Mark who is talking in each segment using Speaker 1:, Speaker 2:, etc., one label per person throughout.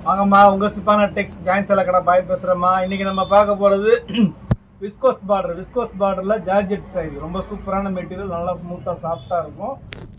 Speaker 1: வாங்கம்மா உங்க சிப்பான டெக்ஸ் ஜாயின் சேல கடை பாய் பேசுறேம்மா. இன்னைக்கு நம்ம பார்க்க போறது விஸ்கோஸ் பார்டர்ல ஜார்ஜெட் சைடு ரொம்ப சூப்பரான மெட்டீரியல், நல்லா ஸ்மூத்தா சாஃப்டா இருக்கும்.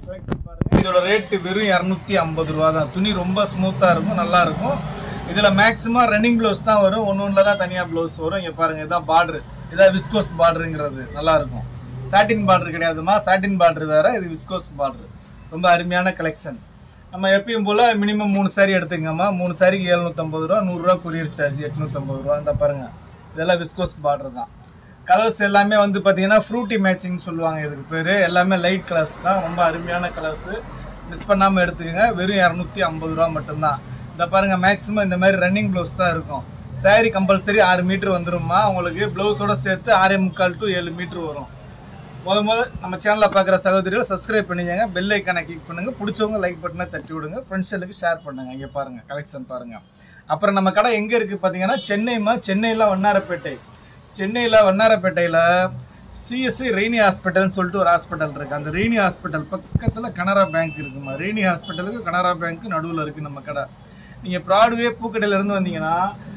Speaker 1: இதோட ரேட் வெறும் 250 ரூபா தான். துணி ரொம்ப ஸ்மூத்தா இருக்கும், நல்லா இருக்கும். இதுல மேக்ஸிமம் ரன்னிங் ப்ளவுஸ் தான் வரும், ஒன்னொன்னுல தான் தனியா ப்ளவுஸ் வரும். இங்க பாருங்க, இதான் பார்டர், இதான் விஸ்கோஸ் பார்டருங்கிறது. நல்லா இருக்கும். சாட்டின் பார்டர் கிடையாதுமா, சாட்டின் பார்டர் வேற, இது விஸ்கோஸ் பார்டர். ரொம்ப அருமையான கலெக்ஷன். நம்ம எப்பயும் போல மினிமம் 3 சாரி எடுத்துக்கங்கம்மா. 3 சாரிக்கு 750 ரூபா, 100 ரூபா கொரியர் சார்ஜ் 850 ரூபா. இந்த பாருங்க, இதெல்லாம் விஸ்கோஸ் பார்டர் தான். கலர்ஸ் எல்லாமே வந்து பார்த்தீங்கன்னா ஃப்ரூட்டி மேட்சிங் சொல்லுவாங்க இதுக்கு பேர். எல்லாமே லைட் கலர்ஸ் தான், ரொம்ப அருமையான கலர்ஸு. மிஸ் பண்ணாமல் எடுத்துக்கங்க. வெறும் 250 ரூபா மட்டும்தான். இந்த பாருங்க, மேக்ஸிமம் இந்த மாதிரி ரன்னிங் ப்ளவுஸ் தான் இருக்கும். சாரி கம்பல்சரி 6 மீட்டர் வந்துடும்மா. உங்களுக்கு ப்ளவுஸோட சேர்த்து 6.25 to 7 மீட்டர் வரும். முதல் நம்ம சேனலில் பார்க்குற சகோதரிகள் சப்ஸ்கிரைப் பண்ணிக்கங்க, பெல் ஐக்கானை கிளிக் பண்ணுங்கள். பிடிச்சவங்க லைக் பட்டனை தட்டி விடுங்க, ஃப்ரெண்ட்ஸுக்கு ஷேர் பண்ணுங்கள். இங்கே பாருங்கள், கலெக்ஷன் பாருங்கள். அப்புறம் நம்ம கடை எங்கே இருக்குது பார்த்தீங்கன்னா சென்னையில் வண்ணாரப்பேட்டை. சென்னையில் வண்ணாரப்பேட்டையில் சிஎஸ்சி ரெய்னி ஹாஸ்பிட்டல்னு சொல்லிட்டு ஒரு ஹாஸ்பிட்டல் இருக்குது. அந்த ரெய்னி ஹாஸ்பிட்டல் பக்கத்தில் கனரா பேங்க் இருக்குமா. ரெய்னி ஹாஸ்பிட்டலுக்கு கனரா பேங்க்கு நடுவில் இருக்குது நம்ம கடை. நீங்கள் ப்ராட்வே பூக்கடையிலேருந்து வந்தீங்கன்னா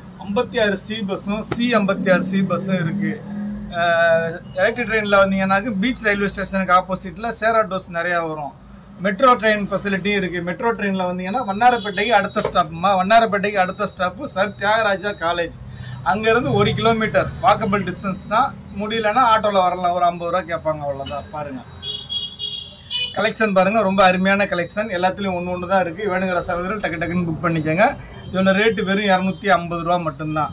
Speaker 1: 56 சி பஸ்ஸும் C56 சி பஸ்ஸும் இருக்குது. எலக்ட்ரிக் ட்ரெயினில் வந்தீங்கன்னாக்க பீச் ரயில்வே ஸ்டேஷனுக்கு ஆப்போசிட்டில் ஷேர் ஆட்டோஸ் நிறையா வரும். மெட்ரோ ட்ரெயின் ஃபெசிலிட்டியும் இருக்குது. மெட்ரோ ட்ரெயினில் வந்தீங்கன்னா வண்ணாரப்பேட்டைக்கு அடுத்த ஸ்டாப்புமா. வண்ணாரப்பேட்டைக்கு அடுத்த ஸ்டாப்பு சர் தியாகராஜா காலேஜ். அங்கேருந்து 1 கிலோமீட்டர் வாக்கபிள் டிஸ்டன்ஸ் தான். முடியலன்னா ஆட்டோவில் வரலாம், ஒரு 50 ரூபா கேட்பாங்க, அவ்வளோதான். பாருங்கள், கலெக்ஷன் பாருங்கள், ரொம்ப அருமையான கலெக்ஷன். எல்லாத்துலேயும் ஒன்று தான் இருக்குது. வேணுங்கிற சகோதரர் டக்கு டக்குன்னு புக் பண்ணிக்கோங்க. இதோட ரேட்டு வெறும் 250 ரூபா மட்டும்தான்.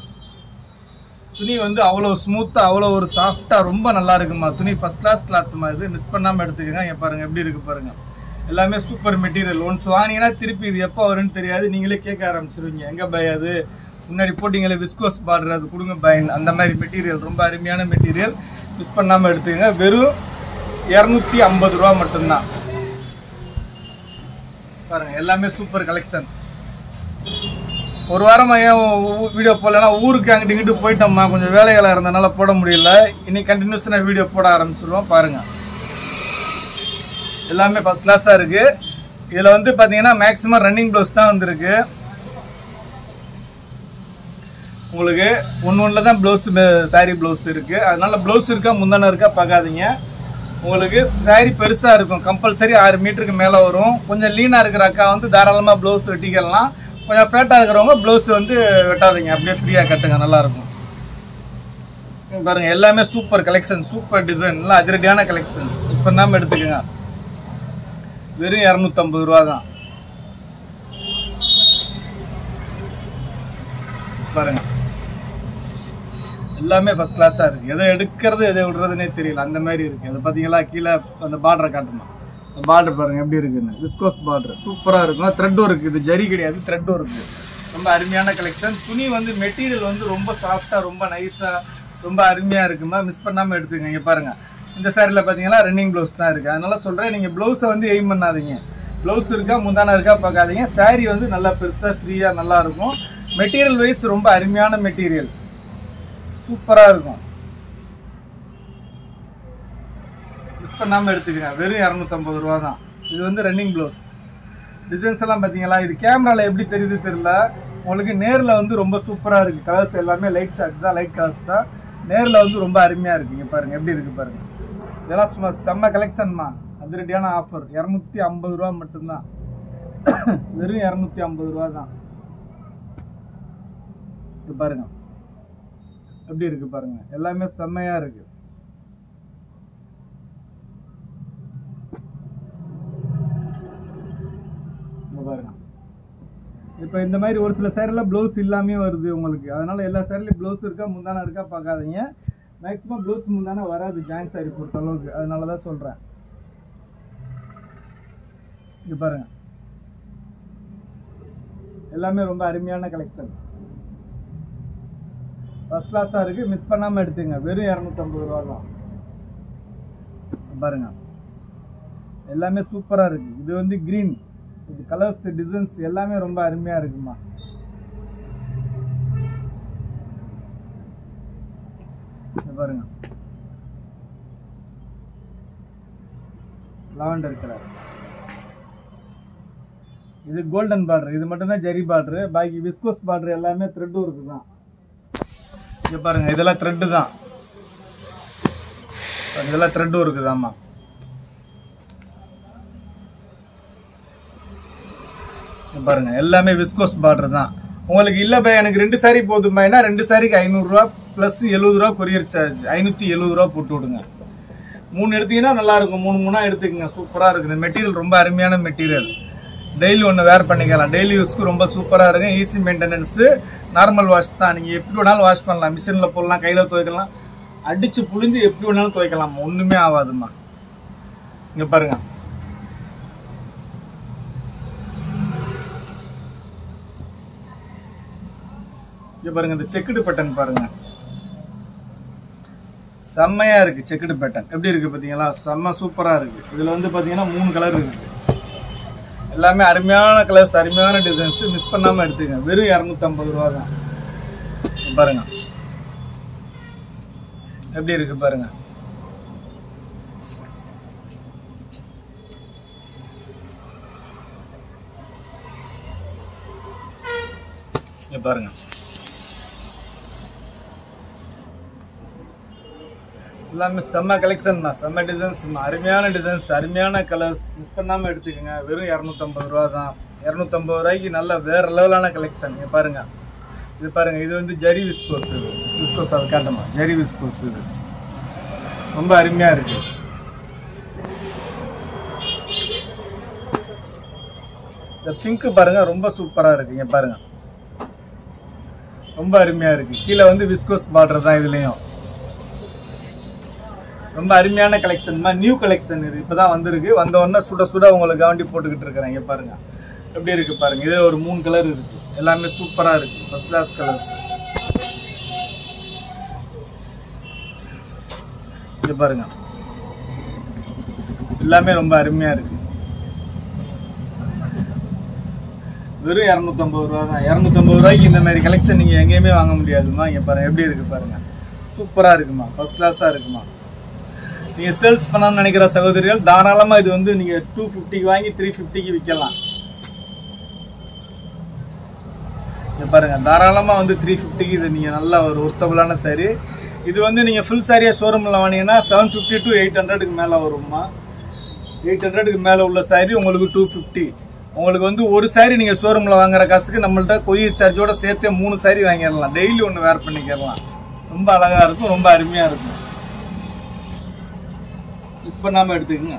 Speaker 1: துணி வந்து அவ்வளோ ஸ்மூத்தாக, அவ்வளோ ஒரு சாஃப்டாக, ரொம்ப நல்லா இருக்குமா. துணி ஃபஸ்ட் கிளாஸ் கிளாத்துமா. இது மிஸ் பண்ணாமல் எடுத்துக்கோங்க. இங்கே பாருங்கள் எப்படி இருக்குது பாருங்கள். எல்லாமே சூப்பர் மெட்டீரியல். ஒன்ஸ் வாங்கினீங்கன்னா திருப்பி இது எப்போ வரும்னு தெரியாது. நீங்களே கேட்க ஆரம்பிச்சிருவீங்க, எங்கே பை அது முன்னாடி போட்டிங்களே விஸ்கோஸ் பார்டர், அது கொடுங்க பைன். அந்த மாதிரி மெட்டீரியல், ரொம்ப அருமையான மெட்டீரியல். மிஸ் பண்ணாமல் எடுத்துக்கோங்க. வெறும் 250 ரூபா மட்டும்தான். பாருங்கள், எல்லாமே சூப்பர் கலெக்ஷன். ஒரு வாரமாக ஏன் வீடியோ போடலன்னா ஊருக்கு அங்கிட்டு இங்கிட்டு போயிட்டோம்மா, கொஞ்சம் வேலைகளாக இருந்தனால போட முடியல. இன்னைக்கு கண்டினியூஸாக வீடியோ போட ஆரம்பிச்சிடுவோம். பாருங்கள், எல்லாமே ஃபஸ்ட் கிளாஸாக இருக்குது. இதில் வந்து பார்த்தீங்கன்னா மேக்ஸிமம் ரன்னிங் ப்ளவுஸ் தான் வந்துருக்கு. உங்களுக்கு ஒன்றில் தான் ப்ளவுஸ், சாரீ ப்ளவுஸ் இருக்குது. அதனால் ப்ளவுஸ் இருக்கா முந்தான இருக்கா பார்க்காதீங்க. உங்களுக்கு சாரீ பெருசாக இருக்கும், கம்பல்சரி 6 மீட்டருக்கு மேலே வரும். கொஞ்சம் லீனாக இருக்கிற அக்கா வந்து தாராளமாக ப்ளவுஸ் வெட்டிக்கலாம். கொஞ்சம் ஃபேட்டாக இருக்கிறவங்க ப்ளவுஸ் வந்து வெட்டாதீங்க, அப்படியே ஃப்ரீயாக கட்டுங்க, நல்லாயிருக்கும். பாருங்கள், எல்லாமே சூப்பர் கலெக்ஷன், சூப்பர் டிசைன், நல்லா அதிரடியான கலெக்ஷன். மிஸ் பண்ணாமல் எடுத்துக்கோங்க. வெறும் 250 ரூபா தான். பாருங்கள், எல்லாமே ஃபஸ்ட் கிளாஸாக இருக்குது. எதை எடுக்கிறது எதை விடுறதுனே தெரியல, அந்த மாதிரி இருக்குது. அதை பார்த்தீங்களா, கீழே அந்த பார்டரை காட்டுமா. பார்டர் பாருங்கள் எப்படி இருக்குன்னு. விஸ்கோஸ் பார்டர் சூப்பராக இருக்கும். த்ரெட்டும் இருக்குது, இது ஜரி கிடையாது, த்ரெட்டும் இருக்குது. ரொம்ப அருமையான கலெக்ஷன். துணி வந்து மெட்டீரியல் வந்து ரொம்ப சாஃப்டாக, ரொம்ப நைஸாக, ரொம்ப அருமையாக இருக்குமா. மிஸ் பண்ணாமல் எடுத்துக்கங்க. இங்கே பாருங்கள், இந்த சாரியில் பார்த்தீங்கன்னா ரன்னிங் ப்ளவுஸ் தான் இருக்குது. அதனால சொல்கிறேன், நீங்கள் ப்ளவுஸை வந்து எய்ம் பண்ணாதீங்க. ப்ளவுஸ் இருக்கா முந்தான இருக்கா பார்க்காதீங்க. சாரீ வந்து நல்லா பெருசாக ஃப்ரீயாக நல்லாயிருக்கும். மெட்டீரியல் வைஸ் ரொம்ப அருமையான மெட்டீரியல், சூப்பராக இருக்கும். மிஸ் பண்ணாமல் எடுத்துக்கங்க. வெறும் 250 ரூபா தான். இது வந்து ரன்னிங் ப்ளவுஸ். டிசைன்ஸ் எல்லாம் பார்த்தீங்களா, இது கேமராவில் எப்படி தெரியுது தெரியல, உங்களுக்கு நேரில் வந்து ரொம்ப சூப்பராக இருக்குது. கலர்ஸ் எல்லாமே லைட் ஷார்ட் தான், லைட் கலர்ஸ் தான். நேரில் வந்து ரொம்ப அருமையாக இருக்குங்க. பாருங்கள் எப்படி இருக்குது பாருங்கள். இதெல்லாம் சும்மா செம்ம கலெக்ஷன்மா, அதிரடியான ஆஃபர். 250 ரூபா மட்டும்தான். வெறும் 250 ரூபா தான். இது பாருங்கள் எப்படி இருக்குது பாருங்கள், எல்லாமே செம்மையாக இருக்குது. பாருங்க, இப்போ இந்த மாதிரி ஒரு சில சேரில் ப்ளவுஸ் இல்லாமே வருது உங்களுக்கு. அதனால எல்லா சேரிலையும் ப்ளவுஸ் இருக்கா முந்தான இருக்கா பார்க்காதீங்க. மேக்ஸிமம் ப்ளவுஸ் முந்தான வராது ஜாயின் சாரி பொறுத்த அளவுக்கு. அதனால தான் சொல்கிறேன். இது பாருங்க, எல்லாமே ரொம்ப அருமையான கலெக்ஷன், ஃபர்ஸ்ட் கிளாஸாக இருக்குது. மிஸ் பண்ணாமல் எடுத்துங்க. வெறும் 250 ரூபா தான். பாருங்க, எல்லாமே சூப்பராக இருக்குது. இது வந்து க்ரீன், இது கலர்ஸ் டிசைன்ஸ் எல்லாமே ரொம்ப அருமையாக இருக்குமா. பாருங்க, லாவெண்டர் கலர். இது கோல்டன் பார்டர், இது மட்டும் தான் ஜெரி பார்டர். பாக்கி விஸ்கோஸ் பார்டர் எல்லாமே த்ரெட் ஒர்க் தான். இங்க பாருங்க, இதெல்லாம் த்ரெட் தான். இதெல்லாம் த்ரெட் ஒர்க் தான்மா. பாருங்க எல்லாமே விஸ்கோஸ் பார்டர் தான். உங்களுக்கு இல்ல பை எனக்கு 2 சாரி போதுமானா 2 சாரிக்கு 500 ரூபா பிளஸ் 70 ரூபா கொரியர் சார்ஜ், 570 ரூபா போட்டு விடுங்க. 3 எடுத்தீங்கன்னா நல்லா இருக்கும். 3 எடுத்துக்கங்க, சூப்பரா இருக்குது. மெட்டீரியல் ரொம்ப அருமையான மெட்டீரியல். டெய்லி ஒன்று வேர் பண்ணிக்கலாம். டெய்லி யூஸ்க்கு ரொம்ப சூப்பரா இருக்கு. ஈஸி மெயின்டெனன்ஸ், நார்மல் வாஷ் தான். நீங்க எப்படி வேணாலும் வாஷ் பண்ணலாம். மிஷின்ல போடலாம், கையில துவைக்கலாம், அடிச்சு புளிஞ்சு எப்படி வேணாலும் துவைக்கலாம், ஒண்ணுமே ஆகாதுமா. இங்க பாருங்க, இங்க பாருங்க, இந்த செக்குடு பேட்டர்ன் பாருங்க, செம்மையா இருக்கு. செக்குடு பேட்டர்ன் எப்படி இருக்கு பாத்தீங்களா? செம்ம சூப்பரா இருக்கு. இதுல வந்து பாத்தீங்கன்னா 3 கலர் இருக்கு. எல்லாமே அருமையான கலர்ஸ், அருமையான டிசைன்ஸ். மிஸ் பண்ணாம எடுத்துங்க. வெறும் 250 ரூபா தான். பாருங்க எப்படி இருக்கு பாருங்க. பாருங்க எல்லாமே செம்ம கலெக்ஷன் தான், செம்ம டிசைன்ஸ், அருமையான டிசைன்ஸ், அருமையான கலர்ஸ். மிஸ் பண்ணாம எடுத்துக்கோங்க. வெறும் 250 ரூபா தான். 250 ரூபாய்க்கு நல்ல வேற லெவலான கலெக்ஷன். இங்க பாருங்க, இது பாருங்க, இது வந்து ஜெரி விஸ்கோஸ். இது விஸ்கோஸ் அது காட்டமா, ஜெரி விஸ்கோஸ். இது ரொம்ப அருமையா இருக்கு. இந்த பிங்க் பாருங்க, ரொம்ப சூப்பரா இருக்கு. இங்க பாருங்க, ரொம்ப அருமையா இருக்கு. கீழே வந்து விஸ்கோஸ் பார்டர் தான். இதுலயும் ரொம்ப அருமையான கலெக்ஷன், நியூ கலெக்ஷன். இது இப்பதான் வந்திருக்கு. வந்த உடனே சுட சுட உங்களுக்கு காண்டி போட்டுக்கிட்டு இருக்கிறேன். இங்க பாருங்க எப்படி இருக்கு பாருங்க. இது ஒரு 3 கலர் இருக்கு. எல்லாமே சூப்பரா இருக்கு, ஃபர்ஸ்ட் கிளாஸ் கலர்ஸ். இங்க பாருங்க எல்லாமே ரொம்ப அருமையா இருக்கு. வெறும் 250 ரூபா தான். 250 ரூபாய்க்கு இந்த மாதிரி கலெக்ஷன் நீங்க எங்கேயுமே வாங்க முடியாதுமா. இங்க பாருங்க எப்படி இருக்கு பாருங்க, சூப்பரா இருக்குமா, ஃபர்ஸ்ட் கிளாஸா இருக்குமா. நீங்க சேல்ஸ் பண்ணணும்னு நினைக்கிற சகோதரிகள் தாராளமா இது வந்து நீங்க 250க்கு வாங்கி 350க்கு விற்கலாம். பாருங்க, தாராளமா வந்து 350க்கு இது நீங்க நல்ல ஒரு ஒர்த்தபிளான சாரி. இது வந்து நீங்க ஃபுல் சாரியா ஷோரூம்ல வாங்கினீங்கன்னா 750 to 800க்கு மேல வருமா. 800க்கு மேல உள்ள சாரி உங்களுக்கு 250. உங்களுக்கு வந்து ஒரு சாரி நீங்க ஷோரூம்ல வாங்குற காசுக்கு நம்மள்ட்ட கொரியர் சார்ஜோட சேர்த்தே 3 சாரி வாங்கிடலாம். டெய்லி ஒன்று வேர் பண்ணிக்கலாம். ரொம்ப அழகா இருக்கும், ரொம்ப அருமையா இருக்கும். மிஸ் பண்ணாம எடுத்துக்கங்க.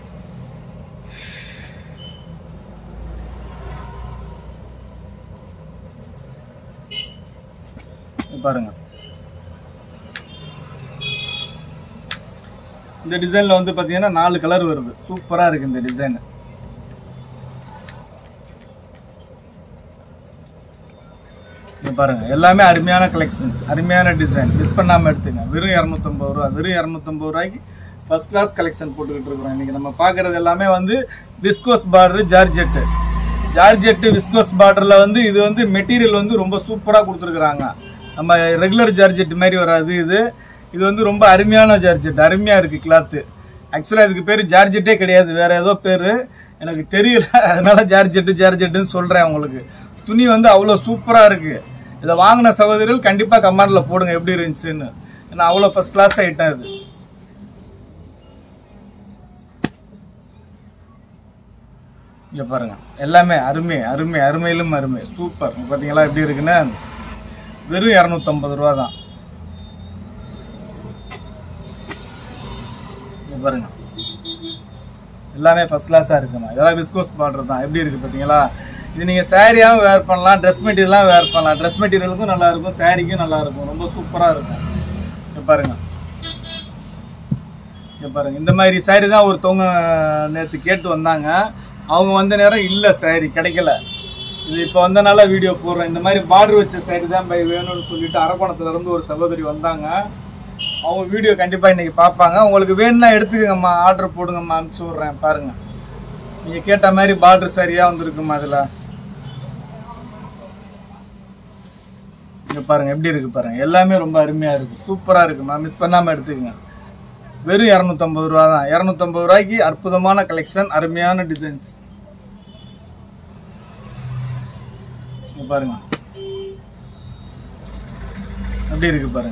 Speaker 1: பாருங்க, இந்த டிசைன்ல வந்து பாத்தீங்கன்னா 4 கலர் வருது. சூப்பரா இருக்கு இந்த டிசைன். பாருங்க எல்லாமே அருமையான கலெக்ஷன், அருமையான டிசைன். மிஸ் பண்ணாம எடுத்துங்க. வெறும் 250 ரூபா. வெறும் 250 ரூபாய்க்கு ஃபர்ஸ்ட் கிளாஸ் கலெக்ஷன் போட்டுக்கிட்டு இருக்கிறோம். இன்னைக்கு நம்ம பாக்குறது எல்லாமே வந்து viscose border, georgette. Georgette viscose பார்டர்ல வந்து இது வந்து மெட்டீரியல் வந்து ரொம்ப சூப்பரா கொடுத்துருக்காங்க. நம்ம ரெகுலர் ஜார்ஜெட் மாதிரி வராது. இது வந்து ரொம்ப அருமையான ஜார்ஜெட். அருமையா இருக்கு கிளாத்து. ஆக்சுவலா இதுக்கு பேரு ஜார்ஜெட்டே கிடையாது, வேற ஏதோ பேரு எனக்கு தெரியல. அதனால ஜார்ஜெட்டுன்னு சொல்றேன் உங்களுக்கு. துணி வந்து அவ்வளவு சூப்பரா இருக்கு. இதை வாங்கின சகோதரிகள் கண்டிப்பா கமெண்ட்ல போடுங்க எப்படி இருந்துச்சுன்னு. ஏன்னா அவ்வளவு ஃபர்ஸ்ட் கிளாஸ் ஐட்டம் இது. இங்க பாருங்க எல்லாமே அருமை, அருமை, அருமையிலும் அருமை. சூப்பர். பாத்தீங்களா எப்படி இருக்குன்னு. வெறும் 250 ரூபா தான். இங்க பாருங்க எல்லாமே ஃபர்ஸ்ட் கிளாஸா இருக்குமா. இதெல்லாம் விஸ்கோஸ் பார்டர் தான். எப்படி இருக்கு பாத்தீங்களா. இது நீங்க சாரியாவும் வேர் பண்ணலாம், ட்ரெஸ் மெட்டீரியலாகவும் வேர் பண்ணலாம். ட்ரெஸ் மெட்டீரியலுக்கும் நல்லா இருக்கும், சாரிக்கும் நல்லா இருக்கும். ரொம்ப சூப்பரா இருக்கும். இங்க பாருங்க, இங்க பாருங்க இந்த மாதிரி சாரி தான் ஒருத்தவங்க நேற்று கேட்டு வந்தாங்க. அவங்க வந்த நேரம் இல்லை, சாரி கிடைக்கல. இது இப்போ வந்தனால வீடியோ போடுறேன். இந்த மாதிரி பார்டர் வச்ச சாரி தான் பை வேணும்னு சொல்லிட்டு அரக்கோணத்துல இருந்து ஒரு சகோதரி வந்தாங்க. அவங்க வீடியோ கண்டிப்பா இன்னைக்கு பார்ப்பாங்க. உங்களுக்கு வேணும்னா எடுத்துக்கங்கம்மா, ஆர்டர் போடுங்கம்மா, அனுப்பிச்சு விட்றேன். பாருங்க நீங்க கேட்ட மாதிரி பார்டர் சாரியா வந்துருக்குமா. அதுல இங்க பாருங்க எப்படி இருக்கு பாருங்க. எல்லாமே ரொம்ப அருமையா இருக்கு, சூப்பரா இருக்குமா. மிஸ் பண்ணாம எடுத்துக்கங்க. வெறும் 250 ரூபா தான். 250 ரூபாய்க்கு அற்புதமான கலெக்ஷன், அருமையான டிசைன்ஸ். பாருங்க எப்படி இருக்கு பாருங்க.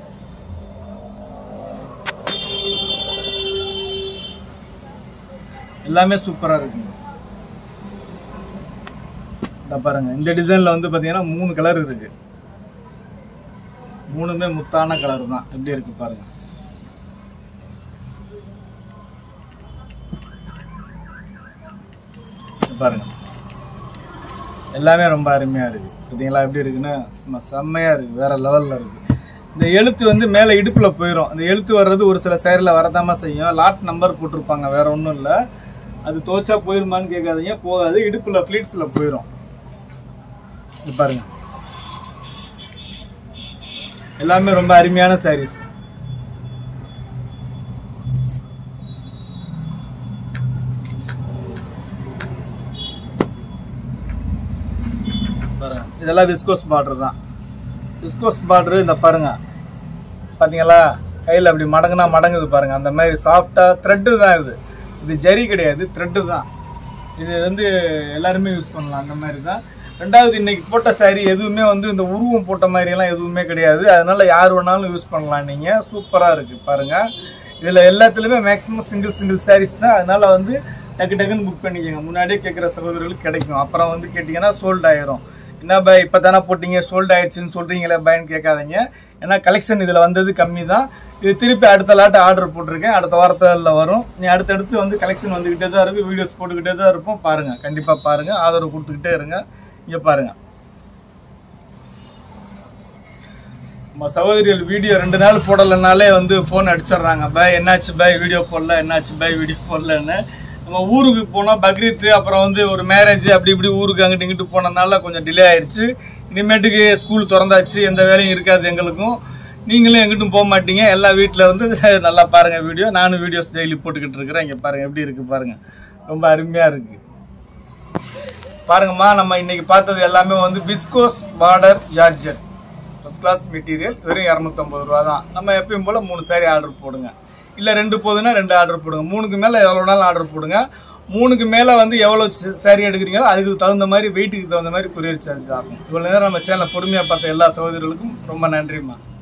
Speaker 1: எல்லாமே சூப்பரா இருக்குங்க. இந்த பாருங்க இந்த டிசைன்ல வந்து பாத்தீங்கன்னா 3 கலர் இருக்கு. 3மே முத்தான கலர் தான். எப்படி இருக்கு பாருங்க. பாருங்க எல்லாமே ரொம்ப அருமையா இருக்கு. பார்த்தீங்களா எப்படி இருக்குன்னா செம்மையா இருக்கு. வேற லெவல்ல இருக்கு. இந்த எழுத்து வந்து மேலே இடுப்புல போயிடும். அந்த எழுத்து வர்றது ஒரு சில சேரில் வரதாம செய்யும். லாட் நம்பர் போட்டிருப்பாங்க, வேற ஒன்றும் இல்லை. அது தோச்சா போயிருமான்னு கேட்காதீங்க, போகாது. இடுப்புல ஃபிளீட்ஸ்ல போயிடும். பாருங்க எல்லாமே ரொம்ப அருமையான சாரீஸ். இதெல்லாம் விஸ்கோஸ் பார்டர் தான். விஸ்கோஸ் பார்டர் இந்த பாருங்க பார்த்தீங்களா, கையில் அப்படி மடங்குனா மடங்குது பாருங்க. அந்த மாதிரி சாஃப்டாக த்ரெட்டு தான் இது. இது ஜரி கிடையாது, த்ரெட்டு தான். இது வந்து எல்லாருமே யூஸ் பண்ணலாம். அந்த மாதிரி தான். ரெண்டாவது இன்னைக்கு போட்ட சாரீ எதுவுமே வந்து இந்த உருவம் போட்ட மாதிரியெல்லாம் எதுவுமே கிடையாது. அதனால யார் வேணாலும் யூஸ் பண்ணலாம். நீங்கள் சூப்பராக இருக்குது பாருங்கள். இதில் எல்லாத்துலேயுமே மேக்ஸிமம் சிங்கிள் சாரீஸ் தான். அதனால வந்து டக்கு டக்குன்னு புக் பண்ணிக்கோங்க. முன்னாடியே கேட்குற சகோதரர்களுக்கு கிடைக்கும். அப்புறம் வந்து கேட்டிங்கன்னா சோல்ட் ஆயிரும். என்ன பாய் இப்போ தானே போட்டிங்க சோல்ட் ஆயிடுச்சுன்னு சொல்கிறீங்களே பாய்ன்னு கேட்காதீங்க. ஏன்னா கலெக்ஷன் இதில் வந்தது கம்மி தான். இது திருப்பி அடுத்த லாட்டு ஆர்டர் போட்டிருக்கேன். அடுத்த வாரத்தில் வரும். நீ அடுத்தடுத்து வந்து கலெக்ஷன் வந்துக்கிட்டே தான் இருக்குது. வீடியோஸ் போட்டுக்கிட்டே தான் இருப்போம். பாருங்கள், கண்டிப்பாக பாருங்கள். ஆதரவு கொடுத்துக்கிட்டே இருங்க. இங்கே பாருங்கள் நம்ம சகோதரிகள் வீடியோ 2 நாள் போடலைனாலே வந்து ஃபோன் அடிச்சிடுறாங்க. பாய் என்னாச்சு பாய் வீடியோ போடல, என்னாச்சு பாய் வீடியோ போடலன்னு. நம்ம ஊருக்கு போனோம், பக்ரீத்து, அப்புறம் வந்து ஒரு மேரேஜ், அப்படி இப்படி ஊருக்கு அங்கிட்டு இங்கிட்டு போனதுனால கொஞ்சம் டிலே ஆயிடுச்சு. இனிமேட்டுக்கு ஸ்கூல் திறந்தாச்சு, எந்த வேலையும் இருக்காது எங்களுக்கும். நீங்களும் எங்கிட்டும் போக மாட்டீங்க. எல்லா வீட்டில் வந்து நல்லா பாருங்கள் வீடியோ. நானும் வீடியோஸ் டெய்லி போட்டுக்கிட்டு இருக்கிறேன். இங்கே பாருங்கள் எப்படி இருக்குது பாருங்கள். ரொம்ப அருமையாக இருக்குது பாருங்கம்மா. நம்ம இன்னைக்கு பார்த்தது எல்லாமே வந்து viscose border georgette first class material. வெறும் 250 ரூபா தான். நம்ம எப்பயும் போல் 3 சாரீ ஆர்டர் போடுங்க. இல்லை 2 போதுன்னா 2 ஆர்டர் போடுங்க. 3க்கு மேலே எவ்வளோ நாள் ஆர்டர் போடுங்க. 3க்கு மேலே வந்து எவ்வளோ சாரீ எடுக்கிறீங்களோ அதுக்கு தகுந்த மாதிரி, வெயிட்டுக்கு தகுந்த மாதிரி கொரியர் சார்ஜ் ஆகும். இவ்வளோ நேரம் நம்ம சேனலை பொறுமையாக பார்த்த எல்லா சகோதரர்களுக்கும் ரொம்ப நன்றிம்மா.